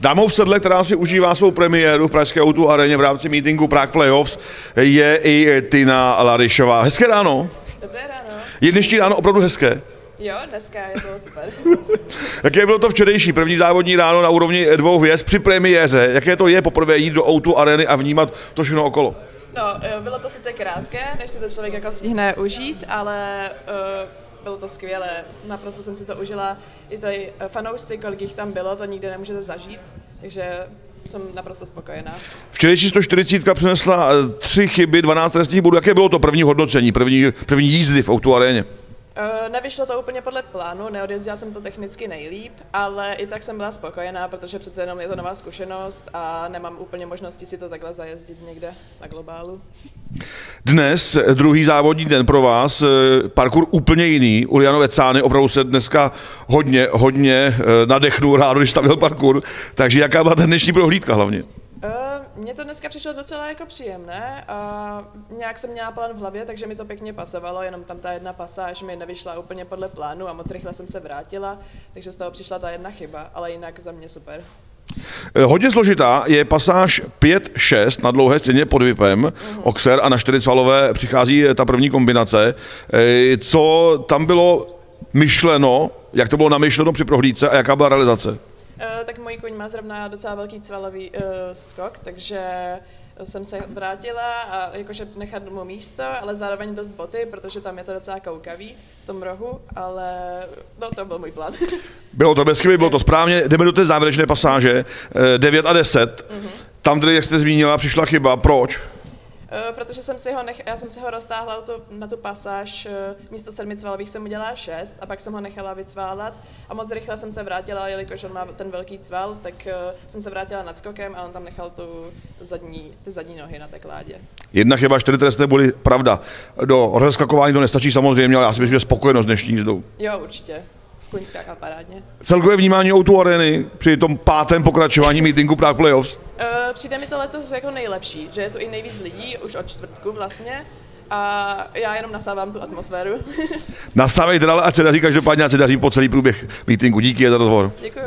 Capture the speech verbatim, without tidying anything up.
Dámou v sedle, která si užívá svou premiéru v pražské ó dvě aréně v rámci meetingu Prague Playoffs, je i Tina Laryšová. Hezké ráno. Dobré ráno. Je dnešní ráno opravdu hezké? Jo, dneska je to super. Jaké bylo to včerejší, první závodní ráno na úrovni dvou hvězd při premiéře? Jaké to je poprvé jít do ó dvě arény a vnímat to všechno okolo? No, bylo to sice krátké, než si to člověk jako stihne užít, ale uh, bylo to skvělé. Naprosto jsem si to užila. I tady fanoušci, kolik jich tam bylo, to nikdy nemůžete zažít, takže jsem naprosto spokojená. Včerejší sto čtyřicet přinesla tři chyby, dvanáct trestních bodů. Jaké bylo to první hodnocení, první, první jízdy v ó dvě aréně? Uh, nevyšlo to úplně podle plánu, neodjezdila jsem to technicky nejlíp, ale i tak jsem byla spokojená, protože přece jenom je to nová zkušenost a nemám úplně možnosti si to takhle zajezdit někde na globálu. Dnes, druhý závodní den pro vás, parkour úplně jiný. Uliano Vecány opravdu se dneska hodně, hodně nadechnul ráno, když stavil parkour. Takže jaká byla ta dnešní prohlídka hlavně? Uh, mně to dneska přišlo docela jako příjemné a nějak jsem měla plán v hlavě, takže mi to pěkně pasovalo, jenom tam ta jedna pasáž mi nevyšla úplně podle plánu a moc rychle jsem se vrátila, takže z toho přišla ta jedna chyba, ale jinak za mě super. Hodně složitá je pasáž pět šest na dlouhé stěně pod vipem, uh-huh. Oxer a na čtyřicvalové přichází ta první kombinace. Co tam bylo myšleno, jak to bylo namyšleno při prohlídce a jaká byla realizace? Uh, tak můj kůň má zrovna docela velký cvalový uh, skok, takže jsem se vrátila a jakože nechat mu místo, ale zároveň dost boty, protože tam je to docela koukavý v tom rohu, ale no to byl můj plán. Bylo to bez chyby, bylo to správně. Jdeme do té závěrečné pasáže, devět a deset. Uh-huh. Tam, tedy, jak jste zmínila, přišla chyba. Proč? Uh, protože jsem si ho nech, já jsem si ho roztáhla to, na tu pasáž, uh, místo sedmi cvalových jsem udělala šest a pak jsem ho nechala vycválat a moc rychle jsem se vrátila, jelikož on má ten velký cval, tak uh, jsem se vrátila nad skokem a on tam nechal tu zadní, ty zadní nohy na té kládě. Jedna chyba, čtyři trestné body, pravda. Do rozeskakování to nestačí samozřejmě, ale já si myslím, že spokojenost dnešní jízdou. Jo, určitě. Kuň skákal parádně. Celkové vnímání ó dvě arény při tom pátém pokračování meetingu Prague Playoffs? Uh, přijde mi to letos jako nejlepší, že je tu i nejvíc lidí, už od čtvrtku vlastně, a já jenom nasávám tu atmosféru. Nasávejte dál, ať se daří každopádně, ať se daří po celý průběh meetingu. Díky za rozhovor. Děkuju.